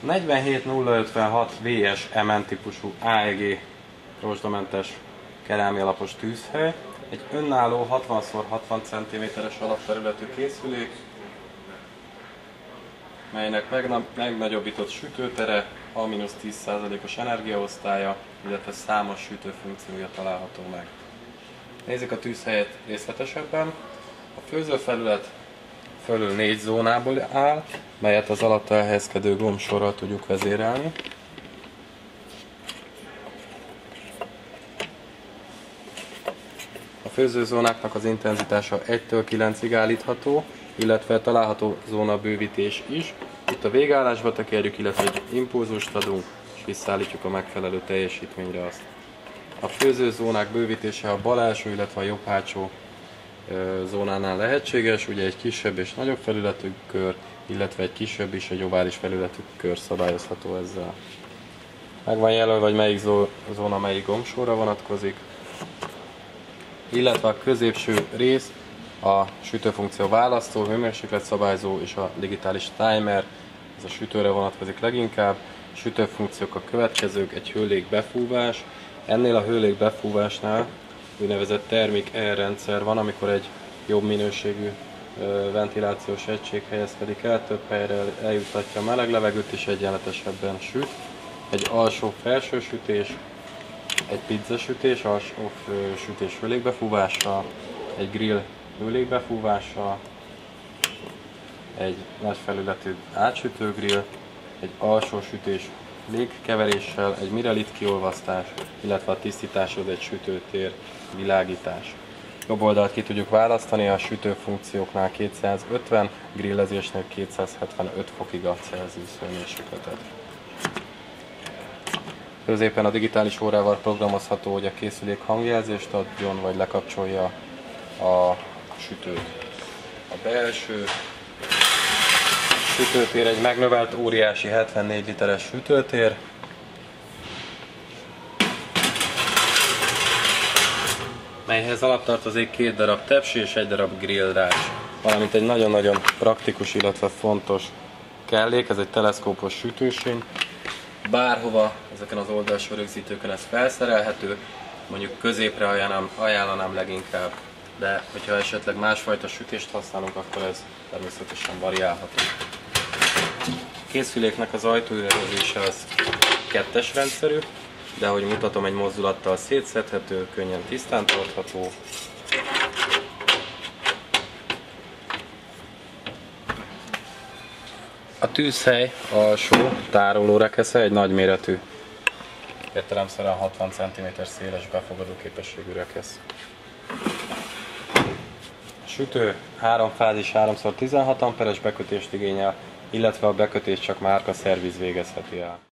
47056 VS MN típusú AEG rozsdamentes kerámia alapos tűzhely, egy önálló 60x60 cm-es alapterületű készülék, melynek megnagyobbított sütőtere, A-10%-os energiaosztálya, illetve számos sütőfunkciója található meg. Nézzük a tűzhelyet részletesebben. A főzőfelület fölül 4 zónából áll, melyet az alatta elhelyezkedő gombsorral tudjuk vezérelni. A főzőzónáknak az intenzitása 1-től 9-ig állítható, illetve található zónabővítés is. Itt a végállásba tekerjük, illetve egy impulzust adunk, és visszaállítjuk a megfelelő teljesítményre azt. A főzőzónák bővítése a bal első, illetve a jobb hátsó zónánál lehetséges, ugye egy kisebb és nagyobb felületű kör, illetve egy kisebb és egy ovális felületű kör szabályozható ezzel. Meg van jelölve, hogy melyik zóna melyik gombsorra vonatkozik, illetve a középső rész a sütőfunkció választó, hőmérsékletszabályzó és a digitális timer, ez a sütőre vonatkozik leginkább. A sütőfunkciók a következők: egy hőlégbefúvás. Ennél a hőlégbefúvásnál úgynevezett termik air rendszer van, amikor egy jobb minőségű ventilációs egység helyezkedik el, több helyre eljuttatja a meleg levegőt és egyenletesebben süt. Egy alsó-felső sütés, egy pizza sütés, alsó sütés hőlégbefúvással, egy grill hőlégbefúvással, egy nagy felületű átsütő grill, egy alsó sütés légkeveréssel, egy mirelit kiolvasztás, illetve a tisztításhoz egy sütőtér világítás. Jobb oldalt ki tudjuk választani a sütőfunkcióknál 250, grillezésnél 275 fokig a Celsius hőmérsékletet. Középen a digitális órával programozható, hogy a készülék hangjelzést adjon, vagy lekapcsolja a sütőt. A belső sütőtér egy megnövelt óriási 74 literes sütőtér. Melyhez alaptartozik 2 darab tepsi és 1 darab grillrács, valamint egy nagyon-nagyon praktikus, illetve fontos kellék, ez egy teleszkópos sütősény. Bárhova ezeken az oldalsó rögzítőkön ez felszerelhető, mondjuk középre ajánlanám leginkább, de hogyha esetleg másfajta sütést használunk, akkor ez természetesen variálható. A készüléknek az ajtóüregezése az 2-es rendszerű, de ahogy mutatom, egy mozdulattal szétszedhető, könnyen tisztán tartható. A tűzhely alsó tárolórekesze egy nagyméretű, értelemszerűen 60 cm széles befogadó képességű rekesz. A sütő 3 fázis 3x16 amperes bekötést igényel, illetve a bekötést csak márka szerviz végezheti el.